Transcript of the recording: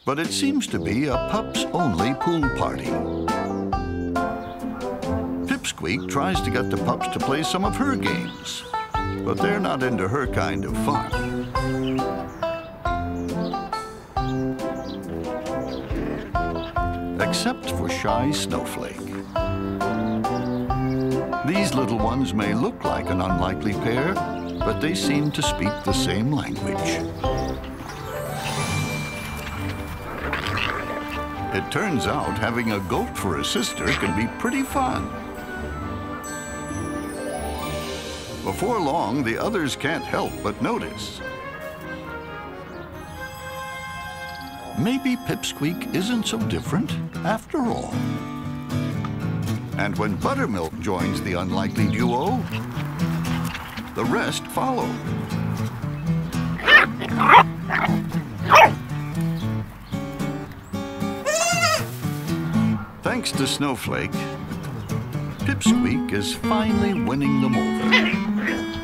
but it seems to be a pups-only pool party. Pipsqueak tries to get the pups to play some of her games, but they're not into her kind of fun. Except for shy Snowflake. These little ones may look like an unlikely pair, but they seem to speak the same language. It turns out having a goat for a sister can be pretty fun. Before long, the others can't help but notice. Maybe Pipsqueak isn't so different after all. And when Buttermilk joins the unlikely duo, the rest follow. Thanks to Snowflake, Pipsqueak is finally winning them over.